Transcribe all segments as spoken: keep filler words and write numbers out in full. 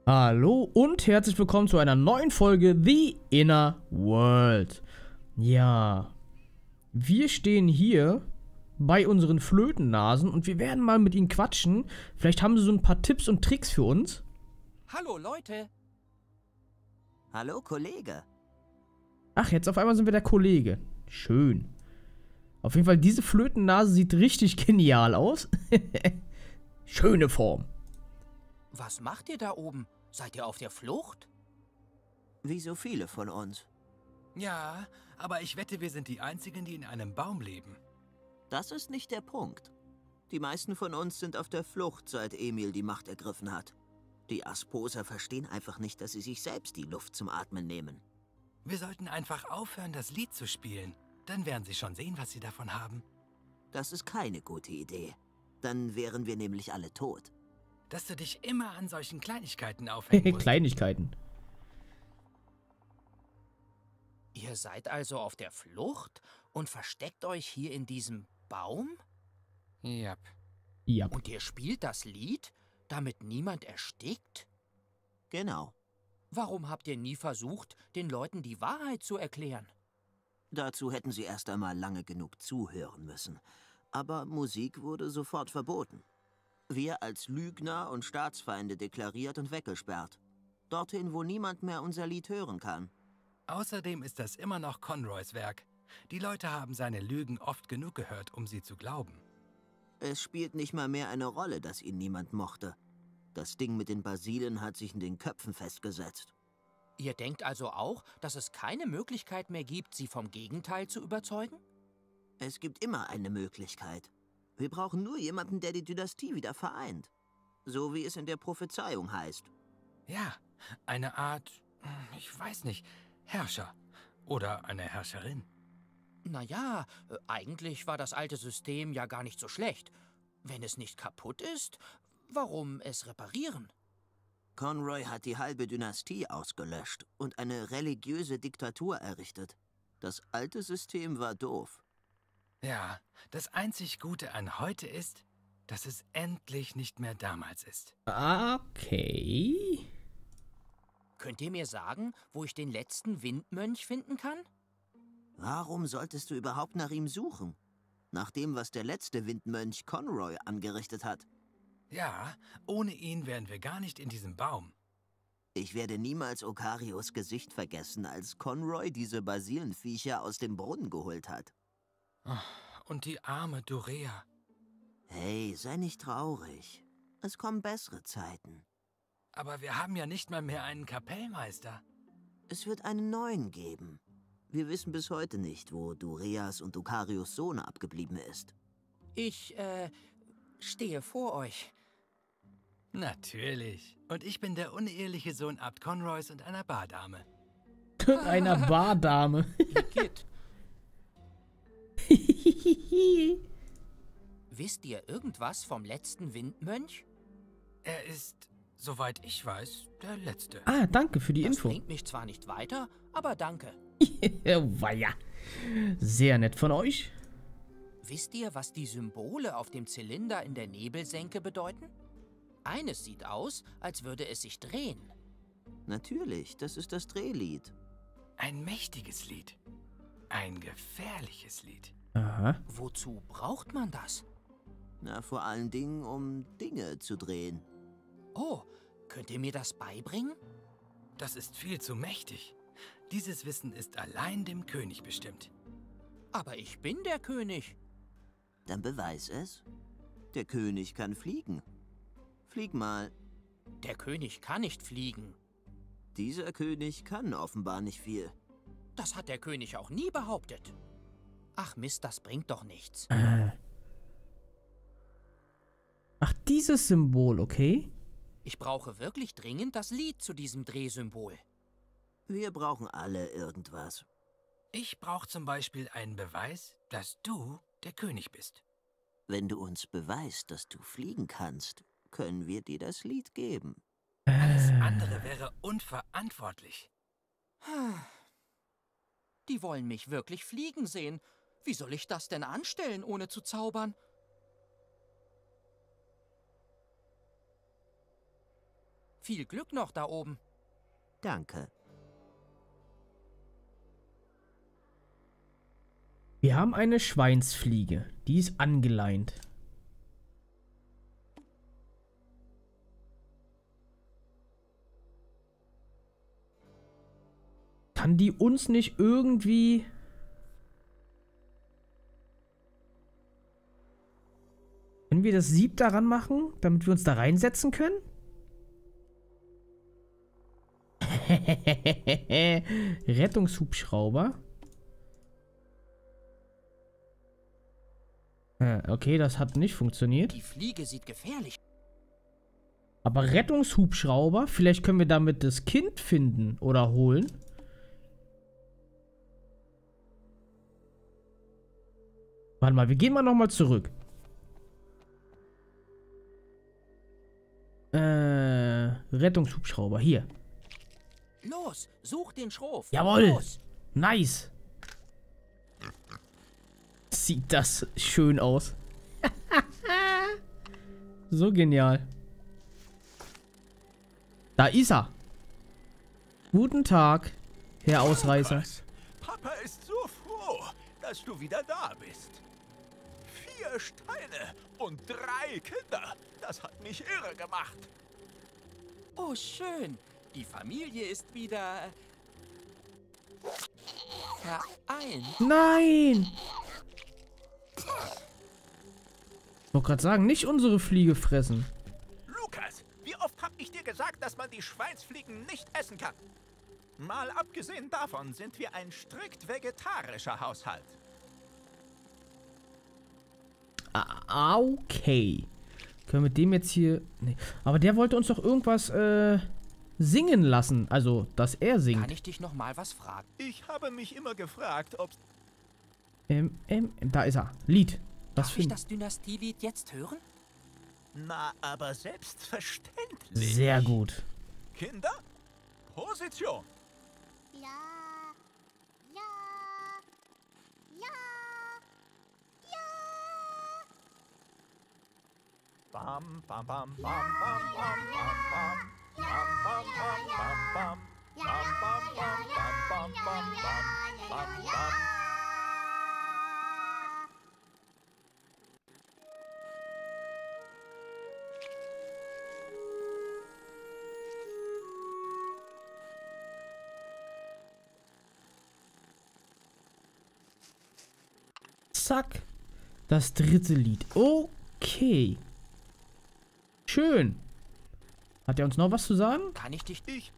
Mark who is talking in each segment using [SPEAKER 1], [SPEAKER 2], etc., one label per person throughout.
[SPEAKER 1] Hallo und herzlich willkommen zu einer neuen Folge The Inner World. Ja, wir stehen hier bei unseren Flötennasen und wir werden mal mit ihnen quatschen. Vielleicht haben sie so ein paar Tipps und Tricks für uns.
[SPEAKER 2] Hallo Leute.
[SPEAKER 3] Hallo Kollege.
[SPEAKER 1] Ach, jetzt auf einmal sind wir der Kollege. Schön. Auf jeden Fall, diese Flötennase sieht richtig genial aus. Schöne Form.
[SPEAKER 2] Was macht ihr da oben? Seid ihr auf der Flucht?
[SPEAKER 3] Wie so viele von uns.
[SPEAKER 4] Ja, aber ich wette, wir sind die Einzigen, die in einem Baum leben.
[SPEAKER 3] Das ist nicht der Punkt. Die meisten von uns sind auf der Flucht, seit Emil die Macht ergriffen hat. Die Asposer verstehen einfach nicht, dass sie sich selbst die Luft zum Atmen nehmen.
[SPEAKER 4] Wir sollten einfach aufhören, das Lied zu spielen. Dann werden sie schon sehen, was sie davon haben.
[SPEAKER 3] Das ist keine gute Idee. Dann wären wir nämlich alle tot.
[SPEAKER 4] Dass du dich immer an solchen Kleinigkeiten aufhängen musst.
[SPEAKER 1] Kleinigkeiten.
[SPEAKER 2] Ihr seid also auf der Flucht und versteckt euch hier in diesem Baum?
[SPEAKER 4] Ja.
[SPEAKER 1] Ja.
[SPEAKER 2] Und ihr spielt das Lied, damit niemand erstickt?
[SPEAKER 3] Genau.
[SPEAKER 2] Warum habt ihr nie versucht, den Leuten die Wahrheit zu erklären?
[SPEAKER 3] Dazu hätten sie erst einmal lange genug zuhören müssen. Aber Musik wurde sofort verboten. Wir als Lügner und Staatsfeinde deklariert und weggesperrt. Dorthin, wo niemand mehr unser Lied hören kann.
[SPEAKER 4] Außerdem ist das immer noch Conroys Werk. Die Leute haben seine Lügen oft genug gehört, um sie zu glauben.
[SPEAKER 3] Es spielt nicht mal mehr eine Rolle, dass ihn niemand mochte. Das Ding mit den Basilen hat sich in den Köpfen festgesetzt.
[SPEAKER 2] Ihr denkt also auch, dass es keine Möglichkeit mehr gibt, sie vom Gegenteil zu überzeugen?
[SPEAKER 3] Es gibt immer eine Möglichkeit. Wir brauchen nur jemanden, der die Dynastie wieder vereint. So wie es in der Prophezeiung heißt.
[SPEAKER 4] Ja, eine Art, ich weiß nicht, Herrscher. Oder eine Herrscherin.
[SPEAKER 2] Naja, äh, eigentlich war das alte System ja gar nicht so schlecht. Wenn es nicht kaputt ist, warum es reparieren?
[SPEAKER 3] Conroy hat die halbe Dynastie ausgelöscht und eine religiöse Diktatur errichtet. Das alte System war doof.
[SPEAKER 4] Ja, das einzig Gute an heute ist, dass es endlich nicht mehr damals ist.
[SPEAKER 1] Okay.
[SPEAKER 2] Könnt ihr mir sagen, wo ich den letzten Windmönch finden kann?
[SPEAKER 3] Warum solltest du überhaupt nach ihm suchen? Nach dem, was der letzte Windmönch Conroy angerichtet hat.
[SPEAKER 4] Ja, ohne ihn wären wir gar nicht in diesem Baum.
[SPEAKER 3] Ich werde niemals Okarios Gesicht vergessen, als Conroy diese Basilenviecher aus dem Brunnen geholt hat.
[SPEAKER 4] Und die arme Dorea.
[SPEAKER 3] Hey, sei nicht traurig. Es kommen bessere Zeiten.
[SPEAKER 4] Aber wir haben ja nicht mal mehr einen Kapellmeister.
[SPEAKER 3] Es wird einen neuen geben. Wir wissen bis heute nicht, wo Doreas und Okarios Sohn abgeblieben ist.
[SPEAKER 2] Ich, äh, stehe vor euch.
[SPEAKER 4] Natürlich. Und ich bin der uneheliche Sohn Abt Conroys und einer Bardame.
[SPEAKER 1] Einer Bardame.
[SPEAKER 2] Geht. Wisst ihr irgendwas vom letzten Windmönch?
[SPEAKER 4] Er ist, soweit ich weiß, der Letzte.
[SPEAKER 1] Ah, danke für die
[SPEAKER 2] Das
[SPEAKER 1] Info.
[SPEAKER 2] bringt mich zwar nicht weiter, aber danke.
[SPEAKER 1] Weia. Sehr nett von euch.
[SPEAKER 2] Wisst ihr, was die Symbole auf dem Zylinder in der Nebelsenke bedeuten? Eines sieht aus, als würde es sich drehen.
[SPEAKER 3] Natürlich, das ist das Drehlied.
[SPEAKER 4] Ein mächtiges Lied. Ein gefährliches Lied.
[SPEAKER 1] Aha.
[SPEAKER 2] Wozu braucht man das?
[SPEAKER 3] Na, vor allen Dingen, um Dinge zu drehen.
[SPEAKER 2] Oh, könnt ihr mir das beibringen?
[SPEAKER 4] Das ist viel zu mächtig. Dieses Wissen ist allein dem König bestimmt.
[SPEAKER 2] Aber ich bin der König.
[SPEAKER 3] Dann beweis es. Der König kann fliegen. Flieg mal.
[SPEAKER 2] Der König kann nicht fliegen.
[SPEAKER 3] Dieser König kann offenbar nicht viel.
[SPEAKER 2] Das hat der König auch nie behauptet. Ach Mist, das bringt doch nichts.
[SPEAKER 1] Äh. Ach, dieses Symbol, okay?
[SPEAKER 2] Ich brauche wirklich dringend das Lied zu diesem Drehsymbol.
[SPEAKER 3] Wir brauchen alle irgendwas.
[SPEAKER 4] Ich brauche zum Beispiel einen Beweis, dass du der König bist.
[SPEAKER 3] Wenn du uns beweist, dass du fliegen kannst, können wir dir das Lied geben.
[SPEAKER 4] Alles andere wäre unverantwortlich.
[SPEAKER 2] Die wollen mich wirklich fliegen sehen. Wie soll ich das denn anstellen, ohne zu zaubern? Viel Glück noch da oben.
[SPEAKER 3] Danke.
[SPEAKER 1] Wir haben eine Schweinsfliege. Die ist angeleint. Kann die uns nicht irgendwie... Können wir das Sieb daran machen, damit wir uns da reinsetzen können? Rettungshubschrauber. Okay, das hat nicht funktioniert.
[SPEAKER 2] Die Fliege sieht gefährlich.
[SPEAKER 1] Aber Rettungshubschrauber, vielleicht können wir damit das Kind finden oder holen. Warte mal, wir gehen mal nochmal zurück. Äh, Rettungshubschrauber, hier.
[SPEAKER 2] Los, such den Schroff.
[SPEAKER 1] Jawohl.
[SPEAKER 2] Los.
[SPEAKER 1] Nice. Sieht das schön aus. So genial. Da ist er. Guten Tag, Herr Ausreißer.
[SPEAKER 5] Lukas, Papa ist so froh, dass du wieder da bist. Vier Steine und drei Kinder. Das hat mich irre gemacht.
[SPEAKER 2] Oh, schön. Die Familie ist wieder... vereint.
[SPEAKER 1] Nein! Ich wollte gerade sagen, nicht unsere Fliege fressen.
[SPEAKER 5] Lukas, wie oft hab ich dir gesagt, dass man die Schweinsfliegen nicht essen kann? Mal abgesehen davon sind wir ein strikt vegetarischer Haushalt.
[SPEAKER 1] Ah, okay. Können wir dem jetzt hier... Nee. Aber der wollte uns doch irgendwas äh, singen lassen. Also, dass er singt.
[SPEAKER 2] Kann ich dich noch mal was fragen?
[SPEAKER 5] Ich habe mich immer gefragt, ob...
[SPEAKER 1] Ähm, ähm, da ist er. Lied. Was
[SPEAKER 2] Darf
[SPEAKER 1] für
[SPEAKER 2] ich
[SPEAKER 1] ein...
[SPEAKER 2] das Dynastielied jetzt hören?
[SPEAKER 5] Na, aber selbstverständlich.
[SPEAKER 1] Sehr gut.
[SPEAKER 5] Kinder, Position.
[SPEAKER 6] Ja, ja, ja, ja.
[SPEAKER 5] Bam, bam, bam, bam, bam, bam, bam, bam. Bam, bam, bam, bam, bam. Bam, bam, bam, bam, bam, bam, bam, bam, bam.
[SPEAKER 1] Zack. Das dritte Lied. Okay. Schön. Hat er uns noch was zu sagen?
[SPEAKER 2] Kann ich dich...
[SPEAKER 5] Ich,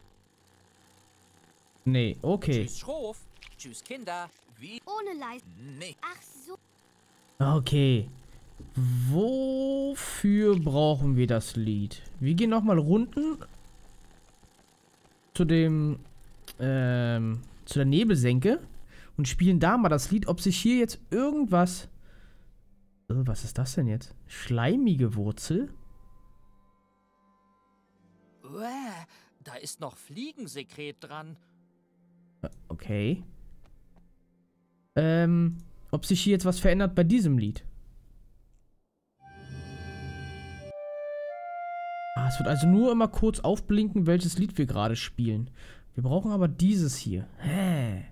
[SPEAKER 1] Nee, okay.
[SPEAKER 2] Tschüss, Schroff. Tschüss, Kinder.
[SPEAKER 5] wie?
[SPEAKER 6] Ohne Leid.
[SPEAKER 5] Nee.
[SPEAKER 6] Ach so.
[SPEAKER 1] Okay. Wofür brauchen wir das Lied? Wir gehen nochmal Runden zu dem, ähm, zu der Nebelsenke und spielen da mal das Lied, ob sich hier jetzt irgendwas... Oh, was ist das denn jetzt? Schleimige Wurzel?
[SPEAKER 2] Uäh, da ist noch Fliegensekret dran.
[SPEAKER 1] Okay. Ähm, ob sich hier jetzt was verändert bei diesem Lied? Ah, es wird also nur immer kurz aufblinken, welches Lied wir gerade spielen. Wir brauchen aber dieses hier. Hä?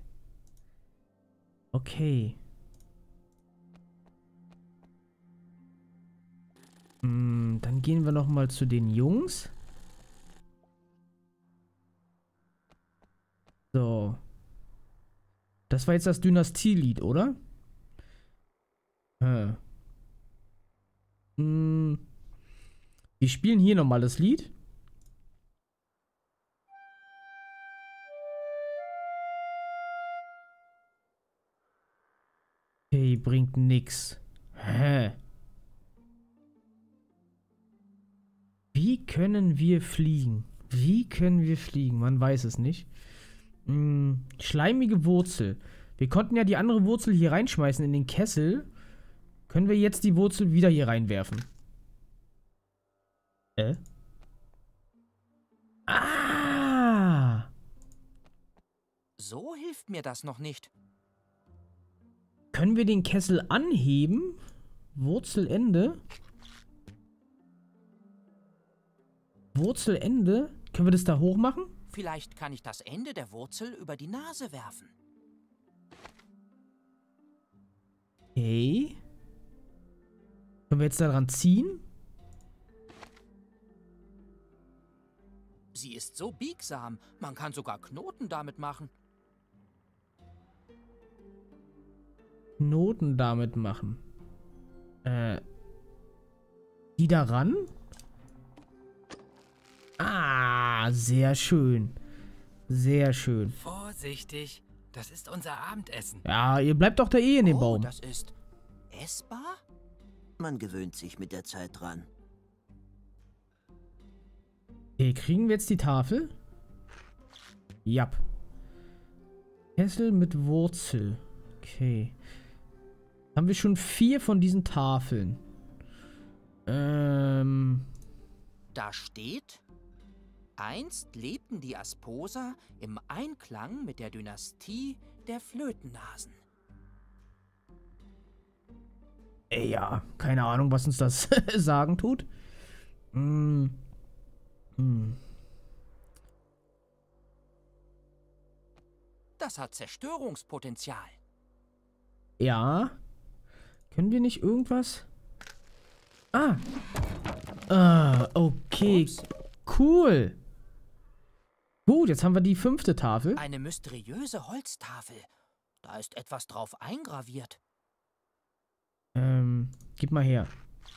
[SPEAKER 1] Okay. Hm, dann gehen wir nochmal zu den Jungs. So. Das war jetzt das Dynastielied, oder? Hä. Hm. Wir spielen hier nochmal das Lied. Okay, bringt nix. Hä? Wie können wir fliegen? Wie können wir fliegen? Man weiß es nicht. Hm, schleimige Wurzel. Wir konnten ja die andere Wurzel hier reinschmeißen in den Kessel. Können wir jetzt die Wurzel wieder hier reinwerfen? Äh? Ah!
[SPEAKER 2] So hilft mir das noch nicht.
[SPEAKER 1] Können wir den Kessel anheben? Wurzelende. Wurzelende. Können wir das da hoch machen?
[SPEAKER 2] Vielleicht kann ich das Ende der Wurzel über die Nase werfen.
[SPEAKER 1] Okay. Können wir jetzt daran ziehen?
[SPEAKER 2] Sie ist so biegsam, man kann sogar Knoten damit machen.
[SPEAKER 1] Knoten damit machen. Äh. Die daran? Ah, sehr schön. Sehr schön.
[SPEAKER 4] Vorsichtig, das ist unser Abendessen.
[SPEAKER 1] Ja, ihr bleibt doch da eh in dem
[SPEAKER 2] Oh,
[SPEAKER 1] Baum.
[SPEAKER 2] das ist essbar?
[SPEAKER 3] Man gewöhnt sich mit der Zeit dran.
[SPEAKER 1] Okay, kriegen wir jetzt die Tafel? Jap. Kessel mit Wurzel. Okay. Haben wir schon vier von diesen Tafeln. Ähm.
[SPEAKER 2] Da steht: Einst lebten die Asposer im Einklang mit der Dynastie der Flötennasen.
[SPEAKER 1] Äh, ja, keine Ahnung, was uns das sagen tut. Hm. Hm.
[SPEAKER 2] Das hat Zerstörungspotenzial.
[SPEAKER 1] Ja. Können wir nicht irgendwas? Ah. Ah, okay.
[SPEAKER 2] Ups.
[SPEAKER 1] Cool. Gut, jetzt haben wir die fünfte Tafel.
[SPEAKER 2] Eine mysteriöse Holztafel. Da ist etwas drauf eingraviert.
[SPEAKER 1] Ähm, gib mal her.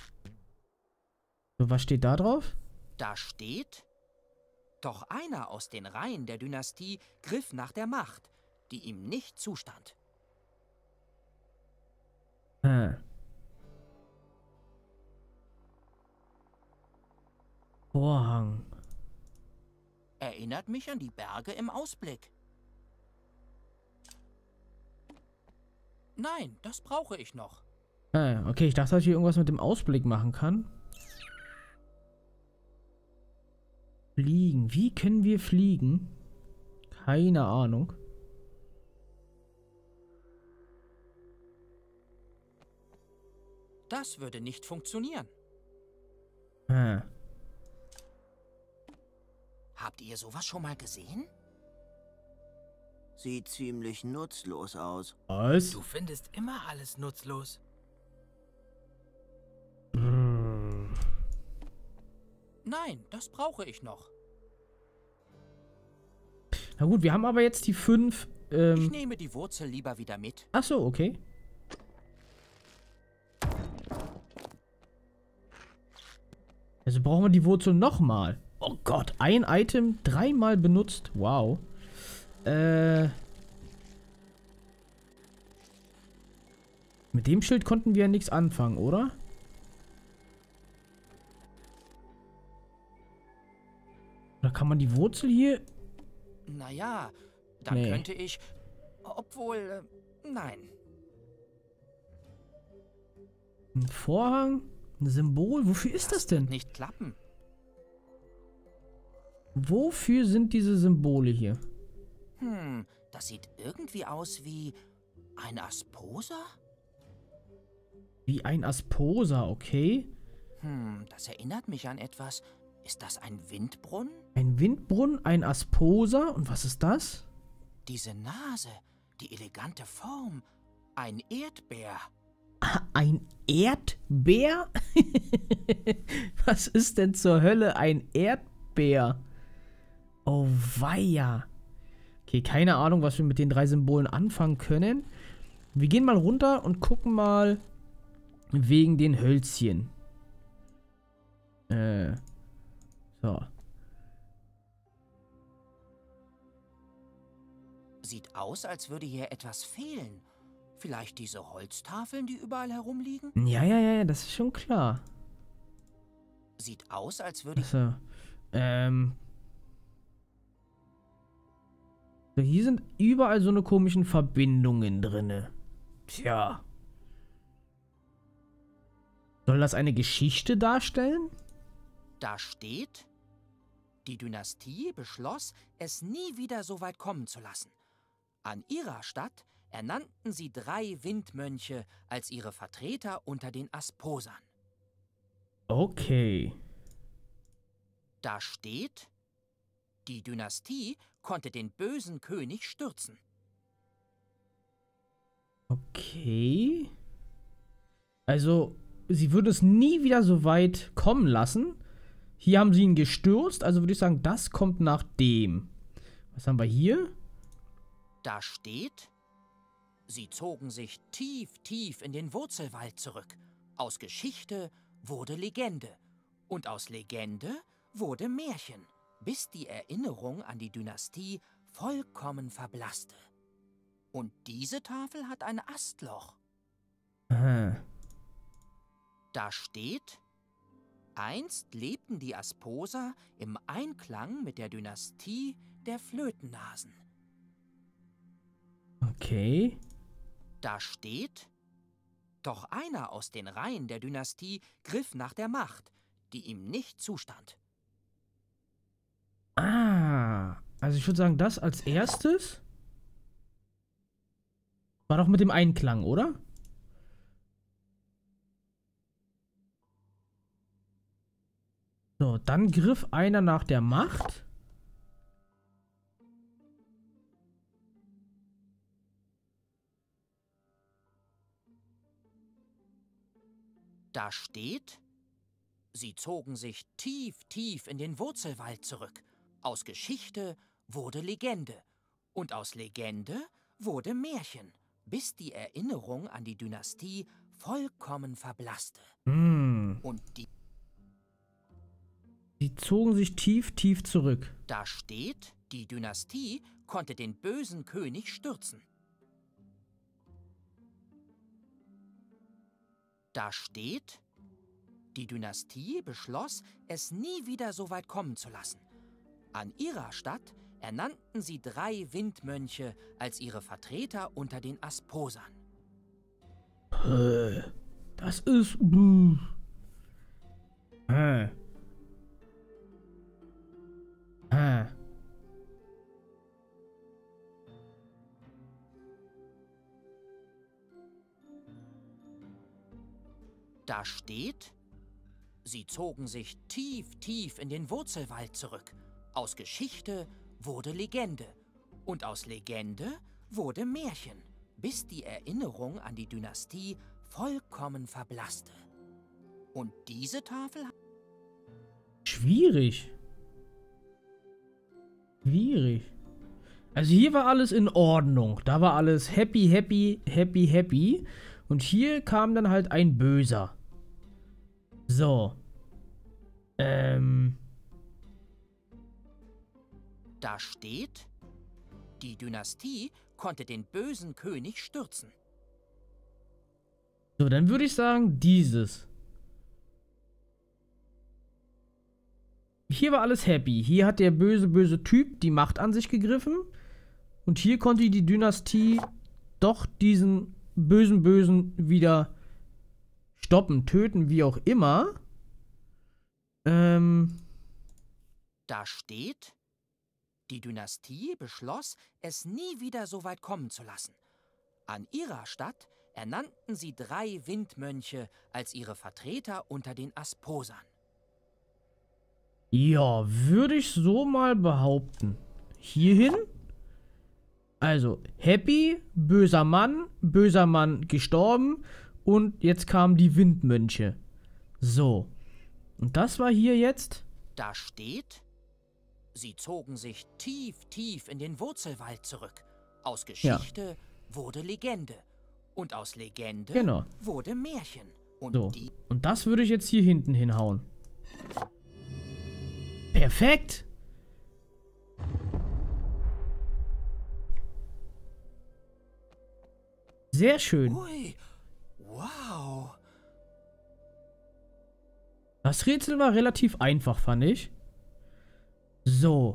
[SPEAKER 1] So, was steht da drauf?
[SPEAKER 2] Da steht: Doch einer aus den Reihen der Dynastie griff nach der Macht, die ihm nicht zustand.
[SPEAKER 1] Hm. Vorhang.
[SPEAKER 2] Erinnert mich an die Berge im Ausblick. Nein, das brauche ich noch.
[SPEAKER 1] Ah, okay, ich dachte, dass ich hier irgendwas mit dem Ausblick machen kann. Fliegen. Wie können wir fliegen? Keine Ahnung.
[SPEAKER 2] Das würde nicht funktionieren.
[SPEAKER 1] Ah.
[SPEAKER 2] Habt ihr sowas schon mal gesehen?
[SPEAKER 3] Sieht ziemlich nutzlos aus.
[SPEAKER 1] Was?
[SPEAKER 4] Du findest immer alles nutzlos.
[SPEAKER 1] Brrr.
[SPEAKER 2] Nein, das brauche ich noch.
[SPEAKER 1] Na gut, wir haben aber jetzt die fünf.
[SPEAKER 2] Ich
[SPEAKER 1] Ähm.
[SPEAKER 2] nehme die Wurzel lieber wieder mit.
[SPEAKER 1] Ach so, okay. Also brauchen wir die Wurzel nochmal. Oh Gott, ein Item dreimal benutzt. Wow. Äh. Mit dem Schild konnten wir ja nichts anfangen, oder? Oder kann man die Wurzel hier...
[SPEAKER 2] Naja, dann
[SPEAKER 1] Nee.
[SPEAKER 2] könnte ich... Obwohl, äh, nein.
[SPEAKER 1] Ein Vorhang? Ein Symbol? Wofür ist das denn?
[SPEAKER 2] Nicht klappen.
[SPEAKER 1] Wofür sind diese Symbole hier?
[SPEAKER 2] Hm, das sieht irgendwie aus wie ein Asposer?
[SPEAKER 1] Wie ein Asposer, okay.
[SPEAKER 2] Hm, das erinnert mich an etwas. Ist das ein Windbrunnen?
[SPEAKER 1] Ein Windbrunnen, ein Asposer. Und was ist das?
[SPEAKER 2] Diese Nase, die elegante Form. Ein Erdbeer.
[SPEAKER 1] Ah, ein Erdbeer? Was ist denn zur Hölle ein Erdbeer? Oh weia. Okay, keine Ahnung, was wir mit den drei Symbolen anfangen können. Wir gehen mal runter und gucken mal wegen den Hölzchen. Äh. So.
[SPEAKER 2] Sieht aus, als würde hier etwas fehlen. Vielleicht diese Holztafeln, die überall herumliegen?
[SPEAKER 1] Ja, ja, ja, das ist schon klar.
[SPEAKER 2] Sieht aus, als würde ich...
[SPEAKER 1] So. Ähm. So, hier sind überall so eine komischen Verbindungen drinne. Tja. Soll das eine Geschichte darstellen?
[SPEAKER 2] Da steht: Die Dynastie beschloss, es nie wieder so weit kommen zu lassen. An ihrer Stadt ernannten sie drei Windmönche als ihre Vertreter unter den Die Dynastie konnte den bösen König stürzen.
[SPEAKER 1] Okay. Also, sie würden es nie wieder so weit kommen lassen. Hier haben sie ihn gestürzt, also würde ich sagen, das kommt nach dem. Was haben wir hier?
[SPEAKER 2] Da steht: Sie zogen sich tief, tief in den Wurzelwald zurück. Aus Geschichte wurde Legende. Und aus Legende wurde Märchen, bis die Erinnerung an die Dynastie vollkommen verblasste. Und diese Tafel hat ein Astloch.
[SPEAKER 1] Aha.
[SPEAKER 2] Da steht: Einst lebten die Asposer im Einklang mit der Dynastie der Flötennasen.
[SPEAKER 1] Okay.
[SPEAKER 2] Da steht: Doch einer aus den Reihen der Dynastie griff nach der Macht, die ihm nicht zustand.
[SPEAKER 1] Ah, also ich würde sagen, das als erstes war doch mit dem Einklang, oder? So, dann griff einer nach der Macht.
[SPEAKER 2] Da steht: Sie zogen sich tief, tief in den Wurzelwald zurück. Aus Geschichte wurde Legende. Und aus Legende wurde Märchen, bis die Erinnerung an die Dynastie vollkommen verblasste.
[SPEAKER 1] Hm.
[SPEAKER 2] Und die
[SPEAKER 1] Sie zogen sich tief, tief zurück.
[SPEAKER 2] Da steht: Die Dynastie konnte den bösen König stürzen. Da steht: Die Dynastie beschloss, es nie wieder so weit kommen zu lassen. An ihrer Stadt ernannten sie drei Windmönche als ihre Vertreter unter den Asposern.
[SPEAKER 1] Äh, Das ist... Buh. Äh. Äh.
[SPEAKER 2] Da steht: Sie zogen sich tief, tief in den Wurzelwald zurück. Aus Geschichte wurde Legende. Und aus Legende wurde Märchen, bis die Erinnerung an die Dynastie vollkommen verblasste. Und diese Tafel...
[SPEAKER 1] Schwierig. Schwierig. Also hier war alles in Ordnung. Da war alles happy, happy, happy, happy. Und hier kam dann halt ein Böser. So. Ähm.
[SPEAKER 2] Da steht: Die Dynastie konnte den bösen König stürzen.
[SPEAKER 1] So, dann würde ich sagen, dieses. Hier war alles happy. Hier hat der böse, böse Typ die Macht an sich gegriffen. Und hier konnte die Dynastie doch diesen bösen, bösen wieder stoppen, töten, wie auch immer. Ähm.
[SPEAKER 2] Da steht: Die Dynastie beschloss, es nie wieder so weit kommen zu lassen. An ihrer Stadt ernannten sie drei Windmönche als ihre Vertreter unter den Asposern.
[SPEAKER 1] Ja, würde ich so mal behaupten. Hierhin. Also, happy, böser Mann, böser Mann gestorben und jetzt kamen die Windmönche. So. Und das war hier jetzt.
[SPEAKER 2] Da steht: Sie zogen sich tief, tief in den Wurzelwald zurück. Aus Geschichte wurde Legende. Und aus Legende
[SPEAKER 1] Genau.
[SPEAKER 2] wurde Märchen. Und
[SPEAKER 1] So.
[SPEAKER 2] die
[SPEAKER 1] Und das würde ich jetzt hier hinten hinhauen. Perfekt. Sehr schön.
[SPEAKER 2] Ui, wow.
[SPEAKER 1] Das Rätsel war relativ einfach, fand ich. So.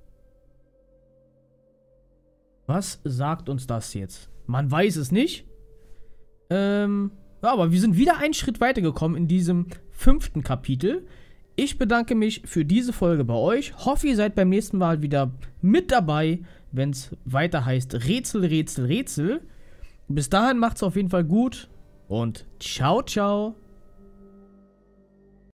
[SPEAKER 1] Was sagt uns das jetzt? Man weiß es nicht. Ähm, ja, aber wir sind wieder einen Schritt weiter gekommen in diesem fünften Kapitel. Ich bedanke mich für diese Folge bei euch. Hoffe, ihr seid beim nächsten Mal wieder mit dabei, wenn es weiter heißt Rätsel, Rätsel, Rätsel. Bis dahin macht's auf jeden Fall gut und ciao, ciao.